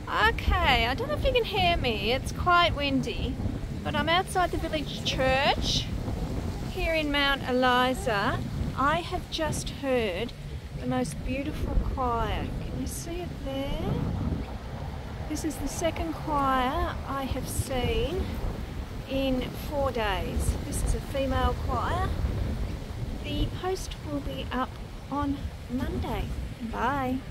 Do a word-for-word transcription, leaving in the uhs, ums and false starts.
Okay, I don't know if you can hear me, it's quite windy, but I'm outside the village church here in Mount Eliza. I have just heard the most beautiful choir. Can you see it there? This is the second choir I have seen in four days. This is a female choir. The post will be up on Monday. Bye.